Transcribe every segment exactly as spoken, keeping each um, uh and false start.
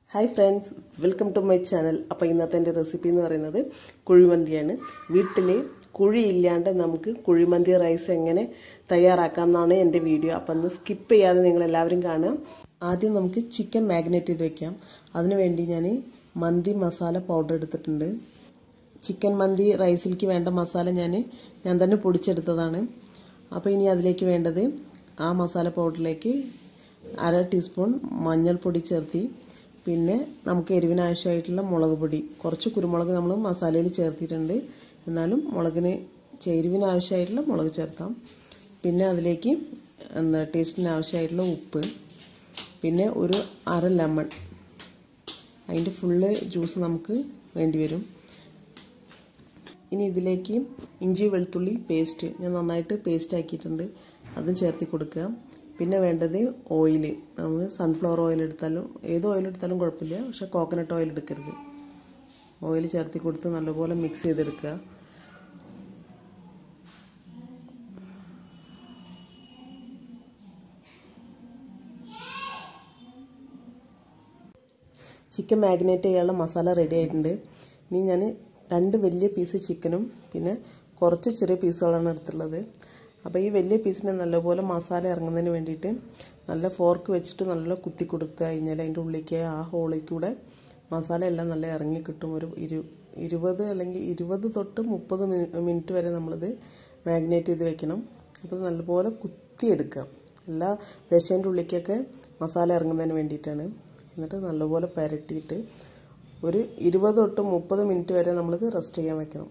Hi friends, welcome to my channel. അപ്പോൾ ഇന്നത്തെ എൻ്റെ റെസിപ്പി എന്ന് പറയുന്നത് കുഴിമന്തിയാണ്. വീട്ടിൽ കുഴി ഇല്ലാണ്ട് നമുക്ക് കുഴിമന്തി റൈസ് എങ്ങനെ തയ്യാറാക്കാമെന്നാണ് എൻ്റെ വീഡിയോ. അപ്പോൾ ഒന്ന് സ്കിപ്പ് ചെയ്യാതെ നിങ്ങൾ എല്ലാവരും കാണുക. ആദ്യം നമുക്ക് ചിക്കൻ മാഗ്നേറ്റ് ചെയ്ത് വെക്കാം. അതിനുവേണ്ടി ഞാൻ മന്തി മസാല പൗഡർ എടുത്തിട്ടുണ്ട്. ചിക്കൻ മന്തി റൈസിലേക്ക് വേണ്ട മസാല ഞാൻ ഞാൻ തന്നെ പൊടിച്ചെടുത്തതാണ്. അപ്പോൾ ഇനി അതിലേക്ക് വേണ്ടത് ആ മസാല പൗഡറിലേക്ക് അര ടീസ്പൂൺ മഞ്ഞൾപ്പൊടി ചേർത്തി, പിന്നെ നമുക്ക് എരിവിന് ആവശ്യമായിട്ടുള്ള മുളക് പൊടി, കുറച്ച് കുരുമുളക് നമ്മൾ മസാലയിൽ ചേർത്തിട്ടുണ്ട്, എന്നാലും മുളകിന് എരിവിന് ആവശ്യമായിട്ടുള്ള മുളക് ചേർത്താം. പിന്നെ അതിലേക്ക് എന്താ ടേസ്റ്റിന് ആവശ്യമായിട്ടുള്ള ഉപ്പ്, പിന്നെ ഒരു അര ലെമൺ, അതിൻ്റെ ഫുള്ള് ജ്യൂസ് നമുക്ക് വേണ്ടി വരും. ഇനി ഇതിലേക്ക് ഇഞ്ചി വെളുത്തുള്ളി പേസ്റ്റ് ഞാൻ നന്നായിട്ട് പേസ്റ്റ് ആക്കിയിട്ടുണ്ട്, അതും ചേർത്തി കൊടുക്കുക. പിന്നെ വേണ്ടത് ഓയിൽ. നമ്മൾ സൺഫ്ലവർ ഓയിൽ എടുത്താലും ഏത് ഓയിൽ എടുത്താലും കുഴപ്പമില്ല, പക്ഷെ കോക്കനട്ട് ഓയിൽ എടുക്കരുത്. ഓയിൽ ചേർത്തി കൊടുത്ത് നല്ലപോലെ മിക്സ് ചെയ്തെടുക്കുക. ചിക്കൻ മാഗ്നേറ്റ് ചെയ്യാനുള്ള മസാല റെഡി ആയിട്ടുണ്ട്. ഇനി ഞാൻ രണ്ട് വലിയ പീസ് ചിക്കനും പിന്നെ കുറച്ച് ചെറിയ പീസുകളാണ് എടുത്തുള്ളത്. അപ്പോൾ ഈ വലിയ പീസിന് നല്ലപോലെ മസാല ഇറങ്ങുന്നതിന് വേണ്ടിയിട്ട് നല്ല ഫോർക്ക് വെച്ചിട്ട് നല്ല കുത്തി കൊടുത്ത് കഴിഞ്ഞാൽ അതിൻ്റെ ഉള്ളിലേക്ക് ആ ഹോളിൽ കൂടെ മസാല എല്ലാം നല്ല ഇറങ്ങി കിട്ടും. ഒരു ഇരു ഇരുപത് അല്ലെങ്കിൽ ഇരുപത് തൊട്ട് മുപ്പത് മിനിറ്റ് വരെ നമ്മളിത് മാഗ്നേറ്റ് ചെയ്ത് വെക്കണം. അപ്പോൾ നല്ലപോലെ കുത്തിയെടുക്കാം. എല്ലാ ദശേൻ്റെ ഉള്ളിലേക്കൊക്കെ മസാല ഇറങ്ങുന്നതിന് വേണ്ടിയിട്ടാണ്. എന്നിട്ട് നല്ലപോലെ പുരട്ടിയിട്ട് ഒരു ഇരുപത് തൊട്ട് മുപ്പത് മിനിറ്റ് വരെ നമ്മളിത് റെസ്റ്റ് ചെയ്യാൻ വെക്കണം.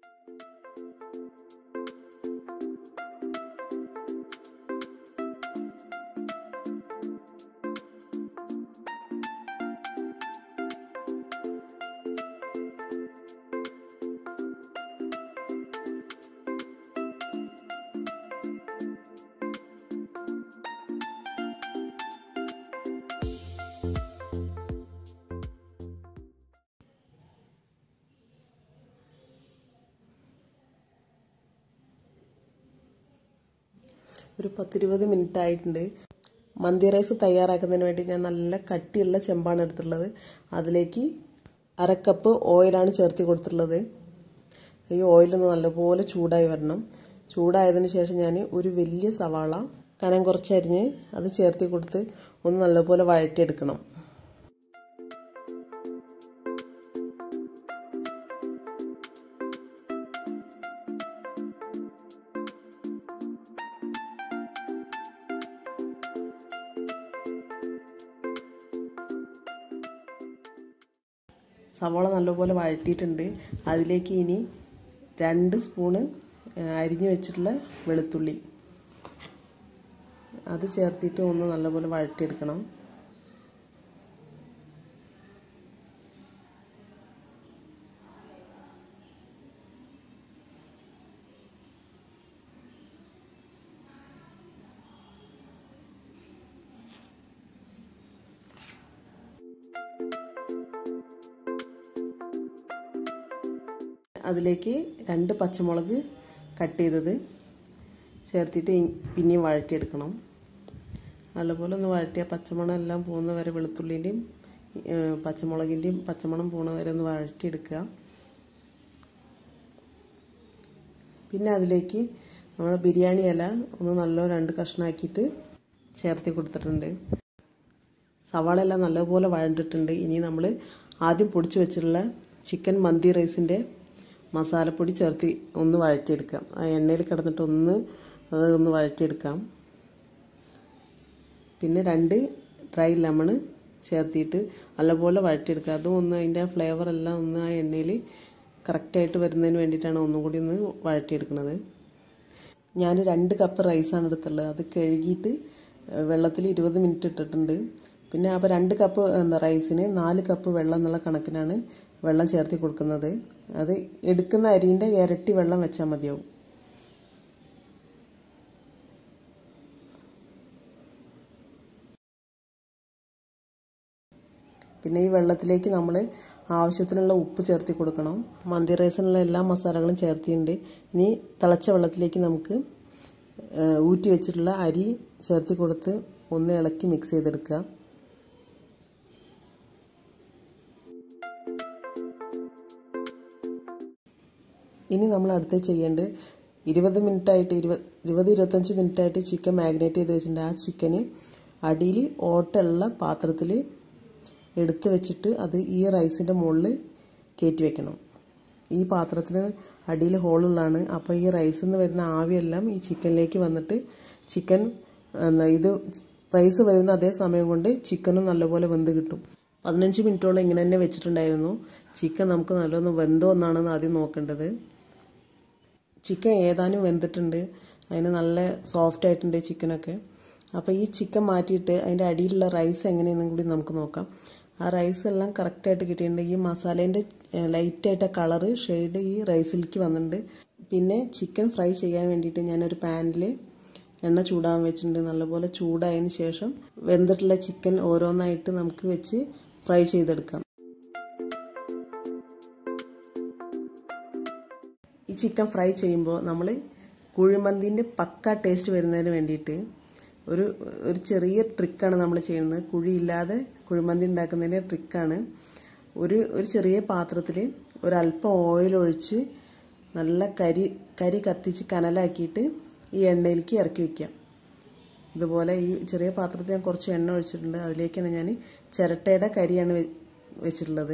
ഒരു പത്തിരുപത് മിനിറ്റ് ആയിട്ടുണ്ട്. മന്തി റൈസ് തയ്യാറാക്കുന്നതിന് വേണ്ടി ഞാൻ നല്ല കട്ടിയുള്ള ചെമ്പാണ് എടുത്തിട്ടുള്ളത്. അതിലേക്ക് അരക്കപ്പ് ഓയിലാണ് ചേർത്തി കൊടുത്തിട്ടുള്ളത്. ഈ ഓയിലൊന്ന് നല്ലപോലെ ചൂടായി വരണം. ചൂടായതിന് ശേഷം ഞാൻ ഒരു വലിയ സവാള കനം കുറച്ചരിഞ്ഞ് അത് ചേർത്തി കൊടുത്ത് ഒന്ന് നല്ലപോലെ വഴറ്റിയെടുക്കണം. സവാള നല്ലപോലെ വഴറ്റിയിട്ടുണ്ട്. അതിലേക്ക് ഇനി രണ്ട് സ്പൂണ് അരിഞ്ഞു വെച്ചിട്ടുള്ള വെളുത്തുള്ളി അത് ചേർത്തിട്ട് ഒന്ന് നല്ലപോലെ വഴറ്റിയെടുക്കണം. അതിലേക്ക് രണ്ട് പച്ചമുളക് കട്ട് ചെയ്തത് ചേർത്തിട്ട് പിന്നെയും വഴറ്റിയെടുക്കണം. നല്ലപോലെ ഒന്ന് വഴറ്റിയ പച്ചമണം എല്ലാം പോകുന്ന വരെ, വെളുത്തുള്ളിൻ്റെയും പച്ചമുളകിൻ്റെയും പച്ചമണം പോകുന്ന വരെ ഒന്ന് വഴറ്റിയെടുക്കുക. പിന്നെ അതിലേക്ക് നമ്മുടെ ബിരിയാണി ഇല ഒന്ന് നല്ല രണ്ട് കഷ്ണമാക്കിയിട്ട് ചേർത്തി കൊടുത്തിട്ടുണ്ട്. സവാള എല്ലാം നല്ലപോലെ വഴണ്ടിട്ടുണ്ട്. ഇനി നമ്മൾ ആദ്യം പൊടിച്ചു വെച്ചിട്ടുള്ള ചിക്കൻ മന്തി റൈസിൻ്റെ മസാലപ്പൊടി ചേർത്തി ഒന്ന് വഴറ്റിയെടുക്കാം. ആ എണ്ണയിൽ കിടന്നിട്ട് ഒന്ന് ഒന്ന് വഴറ്റിയെടുക്കാം. പിന്നെ രണ്ട് ഡ്രൈ ലെമണ് ചേർത്തിട്ട് നല്ലപോലെ വഴറ്റിയെടുക്കുക. അതും ഒന്ന് അതിൻ്റെ ഫ്ലേവറെല്ലാം ഒന്ന് ആ എണ്ണയിൽ കറക്റ്റായിട്ട് വരുന്നതിന് വേണ്ടിയിട്ടാണ് ഒന്നും കൂടി ഒന്ന് വഴറ്റിയെടുക്കുന്നത്. ഞാൻ രണ്ട് കപ്പ് റൈസാണ് എടുത്തുള്ളത്. അത് കഴുകിയിട്ട് വെള്ളത്തിൽ ഇരുപത് മിനിറ്റ് ഇട്ടിട്ടുണ്ട്. പിന്നെ അപ്പോൾ രണ്ട് കപ്പ് എന്താ റൈസിന് നാല് കപ്പ് വെള്ളം എന്നുള്ള കണക്കിനാണ് വെള്ളം ചേർത്തി കൊടുക്കുന്നത്. അത് എടുക്കുന്ന അരിൻ്റെ ഇരട്ടി വെള്ളം വെച്ചാൽ മതിയാവും. പിന്നെ ഈ വെള്ളത്തിലേക്ക് നമ്മൾ ആവശ്യത്തിനുള്ള ഉപ്പ് ചേർത്തി കൊടുക്കണം. മന്തി റൈസിനുള്ള എല്ലാ മസാലകളും ചേർത്തിട്ടുണ്ട്. ഇനി തിളച്ച വെള്ളത്തിലേക്ക് നമുക്ക് ഊറ്റി വെച്ചിട്ടുള്ള അരി ചേർത്തി കൊടുത്ത് ഒന്ന് ഇളക്കി മിക്സ് ചെയ്തെടുക്കുക. ഇനി നമ്മൾ അടുത്ത് ചെയ്യേണ്ടത് ഇരുപത് മിനിറ്റ് ആയിട്ട് ഇരുപത് ഇരുപത് ഇരുപത്തഞ്ച് മിനിറ്റ് ആയിട്ട് ചിക്കൻ മാഗ്നേറ്റ് ചെയ്ത് വെച്ചിട്ടുണ്ട്. ആ ചിക്കന് അടിയിൽ ഓട്ടയുള്ള പാത്രത്തിൽ എടുത്ത് വെച്ചിട്ട് അത് ഈ റൈസിൻ്റെ മുകളിൽ കയറ്റി വെക്കണം. ഈ പാത്രത്തിന് അടിയിൽ ഹോളുള്ളതാണ്. അപ്പോൾ ഈ റൈസിൽ നിന്ന് വരുന്ന ആവിയെല്ലാം ഈ ചിക്കനിലേക്ക് വന്നിട്ട് ചിക്കൻ ഇത് റൈസ് വരുന്ന അതേ സമയം കൊണ്ട് ചിക്കനും നല്ലപോലെ വെന്ത് കിട്ടും. പതിനഞ്ച് മിനിറ്റോളം ഇങ്ങനെ തന്നെ വെച്ചിട്ടുണ്ടായിരുന്നു. ചിക്കൻ നമുക്ക് നല്ലൊന്ന് വെന്തോ എന്നാണ് ആദ്യം നോക്കേണ്ടത്. ചിക്കൻ ഏതാനും വെന്തിട്ടുണ്ട്, അതിന് നല്ല സോഫ്റ്റ് ആയിട്ടുണ്ട് ചിക്കനൊക്കെ. അപ്പോൾ ഈ ചിക്കൻ മാറ്റിയിട്ട് അതിൻ്റെ അടിയിലുള്ള റൈസ് എങ്ങനെയെന്നും കൂടി നമുക്ക് നോക്കാം. ആ റൈസ് എല്ലാം കറക്റ്റായിട്ട് കിട്ടിയിട്ടുണ്ട്. ഈ മസാലേൻ്റെ ലൈറ്റായിട്ട് കളറ് ഷെയ്ഡ് ഈ റൈസിലേക്ക് വന്നിട്ടുണ്ട്. പിന്നെ ചിക്കൻ ഫ്രൈ ചെയ്യാൻ വേണ്ടിയിട്ട് ഞാനൊരു പാനിൽ എണ്ണ ചൂടാൻ വെച്ചിട്ടുണ്ട്. നല്ലപോലെ ചൂടായതിന് ശേഷം വെന്തിട്ടുള്ള ചിക്കൻ ഓരോന്നായിട്ട് നമുക്ക് വെച്ച് ഫ്രൈ ചെയ്തെടുക്കാം. ഈ ചിക്കൻ ഫ്രൈ ചെയ്യുമ്പോൾ നമ്മൾ കുഴിമന്തിൻ്റെ പക്ക ടേസ്റ്റ് വരുന്നതിന് വേണ്ടിയിട്ട് ഒരു ഒരു ചെറിയ ട്രിക്കാണ് നമ്മൾ ചെയ്യുന്നത്. കുഴിയില്ലാതെ കുഴിമന്തി ഉണ്ടാക്കുന്നതിൻ്റെ ട്രിക്കാണ്. ഒരു ഒരു ചെറിയ പാത്രത്തിൽ ഒരല്പം ഓയിൽ ഒഴിച്ച് നല്ല കരി കരി കത്തിച്ച് കനലാക്കിയിട്ട് ഈ എണ്ണയിലേക്ക് ഇറക്കി വയ്ക്കാം. ഇതുപോലെ ഈ ചെറിയ പാത്രത്തിൽ ഞാൻ കുറച്ച് എണ്ണ ഒഴിച്ചിട്ടുണ്ട്. അതിലേക്കാണ് ഞാൻ ചിരട്ടയുടെ കരിയാണ് വെച്ചിട്ടുള്ളത്.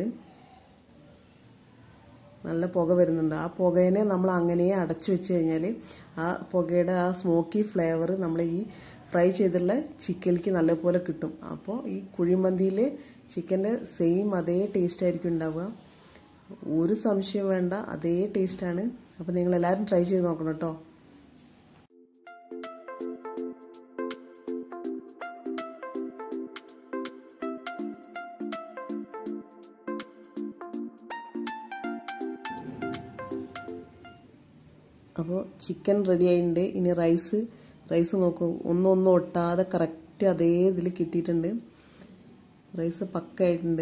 നല്ല പുക വരുന്നുണ്ട്. ആ പുകേനെ നമ്മൾ അങ്ങനെ അടച്ചു വെച്ച് കഴിഞ്ഞാൽ ആ പുകയുടെ ആ സ്മോക്കി ഫ്ലേവർ നമ്മൾ ഈ ഫ്രൈ ചെയ്തുള്ള ചിക്കനിലേക്ക് നല്ലപോലെ കിട്ടും. അപ്പോൾ ഈ കുഴിമന്തിയിൽ ചിക്കൻ്റെ സെയിം അതേ ടേസ്റ്റ് ആയിരിക്കും ഉണ്ടാവുക. ഒരു സംശയം വേണ്ട, അതേ ടേസ്റ്റാണ്. അപ്പോൾ നിങ്ങളെല്ലാവരും ട്രൈ ചെയ്ത് നോക്കണം കേട്ടോ. അപ്പോൾ ചിക്കൻ റെഡി ആയിട്ടുണ്ട്. ഇനി റൈസ് റൈസ് നോക്കൂ, ഒന്നും ഒന്നും ഒട്ടാതെ കറക്റ്റ് അതേ ഇതിൽ കിട്ടിയിട്ടുണ്ട്. റൈസ് പക്കായിട്ടുണ്ട്.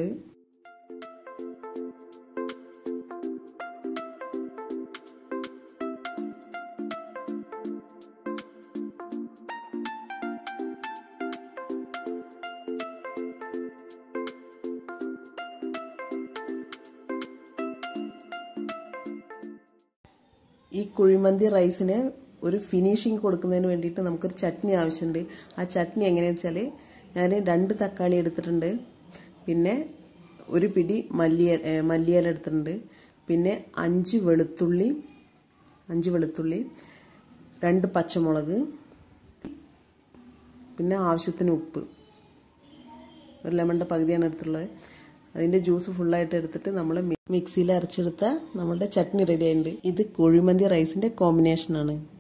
ഈ കുഴിമന്തി റൈസിന് ഒരു ഫിനിഷിങ് കൊടുക്കുന്നതിന് വേണ്ടിയിട്ട് നമുക്കൊരു ചട്നി ആവശ്യമുണ്ട്. ആ ചട്നി എങ്ങനെയാണെന്ന് വെച്ചാൽ ഞാൻ രണ്ട് തക്കാളി എടുത്തിട്ടുണ്ട്, പിന്നെ ഒരു പിടി മല്ലിയ മല്ലിയില എടുത്തിട്ടുണ്ട്, പിന്നെ അഞ്ച് വെളുത്തുള്ളി അഞ്ച് വെളുത്തുള്ളി രണ്ട് പച്ചമുളക്, പിന്നെ ആവശ്യത്തിന് ഉപ്പ്, ഒരു ലെമണിൻ്റെ പകുതിയാണ് എടുത്തിട്ടുള്ളത്. അതിൻ്റെ ജ്യൂസ് ഫുള്ളായിട്ട് എടുത്തിട്ട് നമ്മൾ മിക്സിയിൽ അരച്ചെടുത്ത നമ്മളുടെ ചട്നി റെഡി ആയിട്ടുണ്ട്. ഇത് കുഴിമന്തി റൈസിൻ്റെ കോമ്പിനേഷനാണ്.